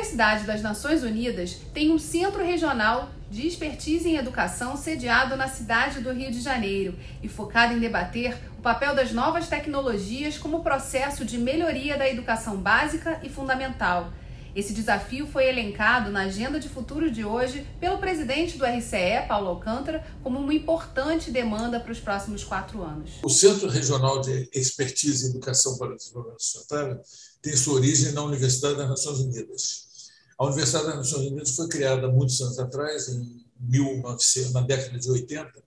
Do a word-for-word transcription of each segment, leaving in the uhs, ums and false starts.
Universidade das Nações Unidas tem um centro regional de expertise em educação sediado na cidade do Rio de Janeiro e focado em debater o papel das novas tecnologias como processo de melhoria da educação básica e fundamental. Esse desafio foi elencado na agenda de futuro de hoje pelo presidente do R C E, Paulo Alcântara, como uma importante demanda para os próximos quatro anos. O Centro Regional de Expertise em Educação para o Desenvolvimento Sustentável tem sua origem na Universidade das Nações Unidas. A Universidade das Nações Unidas foi criada há muitos anos atrás, em mil e novecentos, na década de oitenta,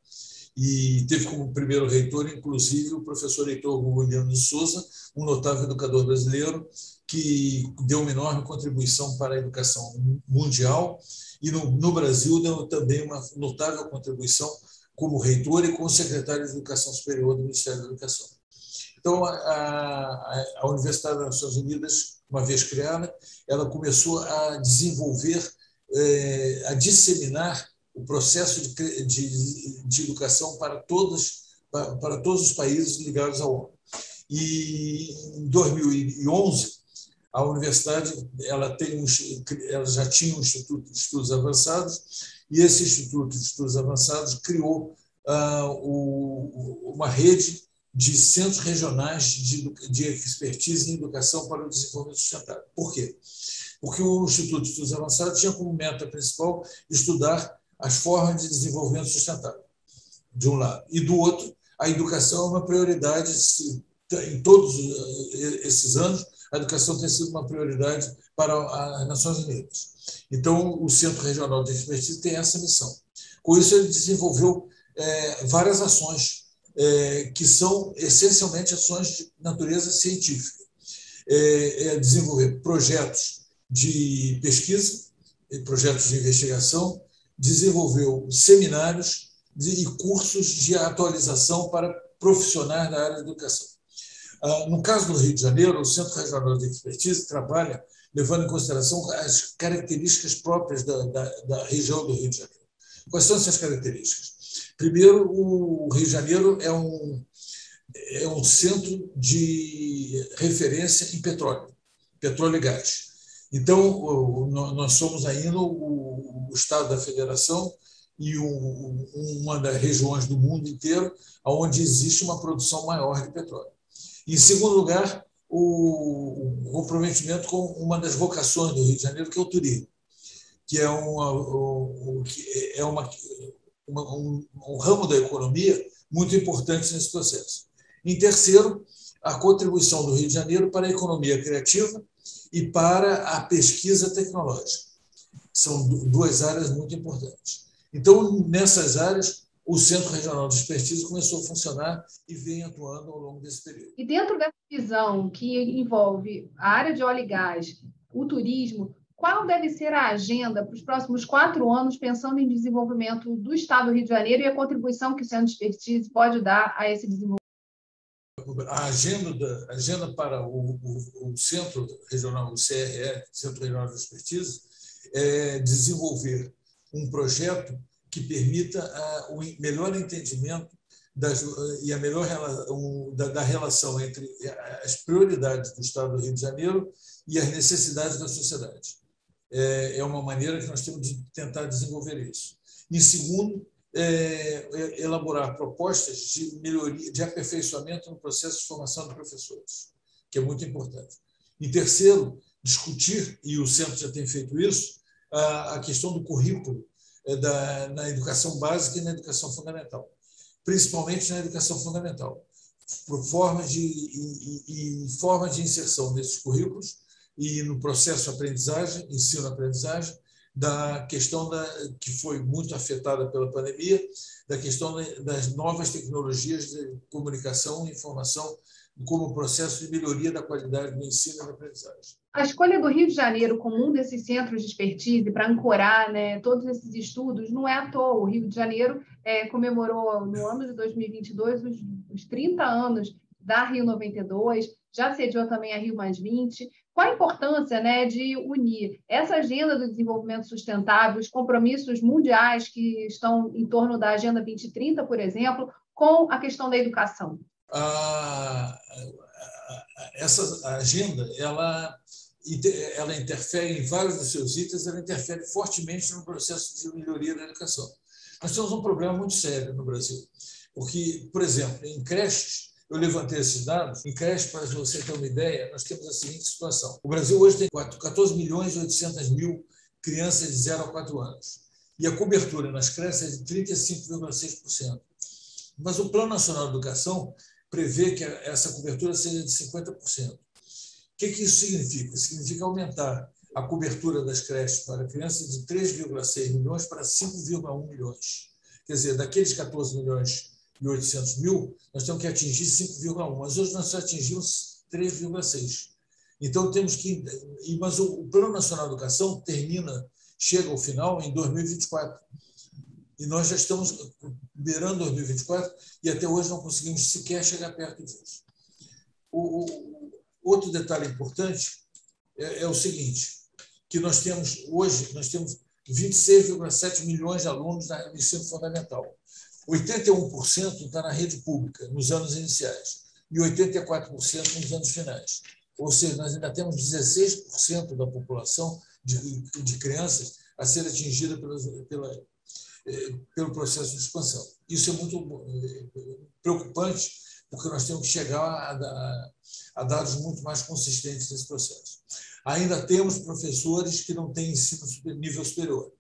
e teve como primeiro reitor, inclusive, o professor Heitor Gugoliano de Souza, um notável educador brasileiro, que deu uma enorme contribuição para a educação mundial e, no, no Brasil, deu também uma notável contribuição como reitor e como secretário de Educação Superior do Ministério da Educação. Então, a, a, a Universidade das Nações Unidas, uma vez criada, ela começou a desenvolver, eh, a disseminar o processo de, de, de educação para todos, para, para todos os países ligados à ONU. E, em dois mil e onze, a universidade ela tem um, ela já tinha um Instituto de Estudos Avançados, e esse Instituto de Estudos Avançados criou ah, o, uma rede de centros regionais de, de expertise em educação para o desenvolvimento sustentável. Por quê? Porque o Instituto de Estudos Avançados tinha como meta principal estudar as formas de desenvolvimento sustentável, de um lado. E, do outro, a educação é uma prioridade em todos esses anos. A educação tem sido uma prioridade para as Nações Unidas. Então, o Centro Regional de Expertise tem essa missão. Com isso, ele desenvolveu é, várias ações é, que são essencialmente ações de natureza científica. É, é desenvolver projetos de pesquisa, projetos de investigação, desenvolveu seminários e cursos de atualização para profissionais da área de educação. No caso do Rio de Janeiro, o Centro Regional de Expertise trabalha levando em consideração as características próprias da, da, da região do Rio de Janeiro. Quais são essas características? Primeiro, o Rio de Janeiro é um, é um centro de referência em petróleo, petróleo e gás. Então, nós somos ainda o, o Estado da Federação e um, uma das regiões do mundo inteiro onde existe uma produção maior de petróleo. Em segundo lugar, o comprometimento com uma das vocações do Rio de Janeiro, que é o turismo, que é, uma, que é uma, uma, um, um ramo da economia muito importante nesse processo. Em terceiro, a contribuição do Rio de Janeiro para a economia criativa e para a pesquisa tecnológica. São duas áreas muito importantes. Então, nessas áreas, o Centro Regional de Expertise começou a funcionar e vem atuando ao longo desse período. E dentro dessa visão que envolve a área de óleo e gás, o turismo, qual deve ser a agenda para os próximos quatro anos, pensando em desenvolvimento do Estado do Rio de Janeiro e a contribuição que o Centro de Expertise pode dar a esse desenvolvimento? A agenda, da, a agenda para o, o, o Centro Regional, o C R E, Centro Regional de Expertise, é desenvolver um projeto que permita uh, o melhor entendimento das, uh, e a melhor um, da, da relação entre as prioridades do Estado do Rio de Janeiro e as necessidades da sociedade. É, é uma maneira que nós temos de tentar desenvolver isso. Em segundo, é, elaborar propostas de melhoria, de aperfeiçoamento no processo de formação de professores, que é muito importante. Em terceiro, discutir, e o Centro já tem feito isso, a, a questão do currículo Da, na educação básica e na educação fundamental, principalmente na educação fundamental, por formas de, e, e, e formas de inserção desses currículos e no processo de aprendizagem, ensino-aprendizagem, da questão da, que foi muito afetada pela pandemia, da questão das novas tecnologias de comunicação e informação como processo de melhoria da qualidade do ensino e da aprendizagem. A escolha do Rio de Janeiro como um desses centros de expertise para ancorar, né, todos esses estudos não é à toa. O Rio de Janeiro é, comemorou no ano de dois mil e vinte e dois os, os trinta anos da Rio noventa e dois, já sediou também a Rio mais vinte. Qual a importância, né, de unir essa agenda do desenvolvimento sustentável, os compromissos mundiais que estão em torno da Agenda vinte e trinta, por exemplo, com a questão da educação? A, a, essa agenda ela ela interfere em vários dos seus itens, ela interfere fortemente no processo de melhoria da educação. Nós temos um problema muito sério no Brasil, porque, por exemplo, em creches, eu levantei esses dados, em creches, para você ter uma ideia, nós temos a seguinte situação. O Brasil hoje tem quatorze milhões e oitocentos mil crianças de zero a quatro anos, e a cobertura nas creches é de trinta e cinco vírgula seis por cento. Mas o Plano Nacional de Educação prevê que essa cobertura seja de cinquenta por cento. O que, que isso significa? Significa aumentar a cobertura das creches para crianças de três vírgula seis milhões para cinco vírgula um milhões. Quer dizer, daqueles quatorze milhões e oitocentos mil, nós temos que atingir cinco vírgula um, mas hoje nós só atingimos três vírgula seis. Então, temos que... Mas o Plano Nacional de Educação termina, chega ao final em dois mil e vinte e quatro. E nós já estamos beirando dois mil e vinte e quatro e até hoje não conseguimos sequer chegar perto disso. O, o, outro detalhe importante é, é o seguinte, que nós temos hoje, nós temos vinte e seis vírgula sete milhões de alunos no ensino fundamental. oitenta e um por cento está na rede pública, nos anos iniciais, e oitenta e quatro por cento nos anos finais. Ou seja, nós ainda temos dezesseis por cento da população de, de crianças a ser atingida pela, pela, pelo processo de expansão. Isso é muito preocupante, porque nós temos que chegar a, a, a dados muito mais consistentes nesse processo. Ainda temos professores que não têm ensino super, nível superior.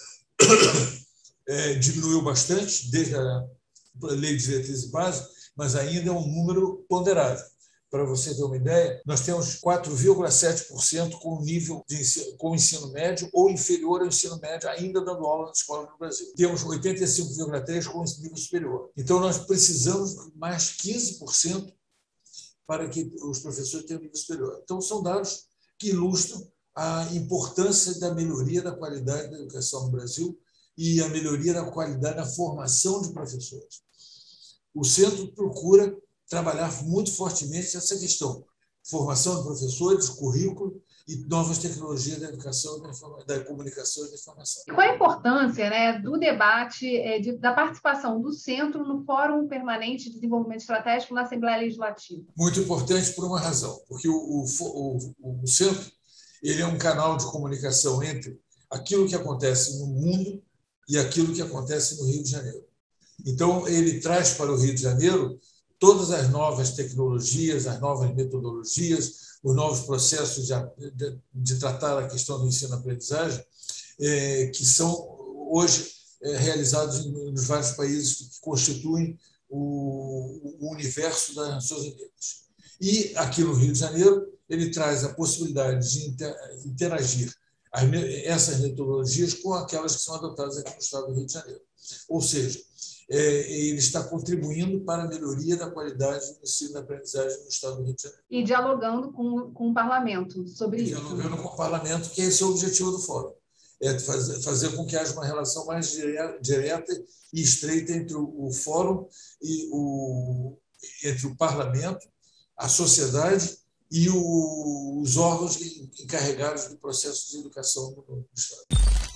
É, diminuiu bastante desde a Lei de Diretrizes Básicas, mas ainda é um número ponderável. Para você ter uma ideia, nós temos quatro vírgula sete por cento com nível de ensino, com ensino médio ou inferior ao ensino médio, ainda dando aula na escola no Brasil. Temos oitenta e cinco vírgula três por cento com nível superior. Então, nós precisamos mais quinze por cento para que os professores tenham nível superior. Então, são dados que ilustram a importância da melhoria da qualidade da educação no Brasil e a melhoria da qualidade da formação de professores. O centro procura trabalhar muito fortemente essa questão, formação de professores, currículo e novas tecnologias da educação, da comunicação e da informação. Qual a importância, né, do debate, de, da participação do Centro no Fórum Permanente de Desenvolvimento Estratégico na Assembleia Legislativa? Muito importante por uma razão, porque o, o, o, o Centro ele é um canal de comunicação entre aquilo que acontece no mundo e aquilo que acontece no Rio de Janeiro. Então, ele traz para o Rio de Janeiro todas as novas tecnologias, as novas metodologias, os novos processos de, de, de tratar a questão do ensino-aprendizagem, é, que são hoje é, realizados nos vários países que constituem o, o universo das Nações Unidas. E aqui no Rio de Janeiro, ele traz a possibilidade de interagir as, essas metodologias com aquelas que são adotadas aqui no estado do Rio de Janeiro. Ou seja, ele está contribuindo para a melhoria da qualidade do ensino e da aprendizagem no estado do Rio de Janeiro. E dialogando com, com o parlamento sobre e isso. Dialogando com o parlamento, que esse é o objetivo do fórum. É fazer, fazer com que haja uma relação mais direta e estreita entre o, o fórum e o, entre o parlamento, a sociedade e o, os órgãos encarregados do processo de educação no, no estado.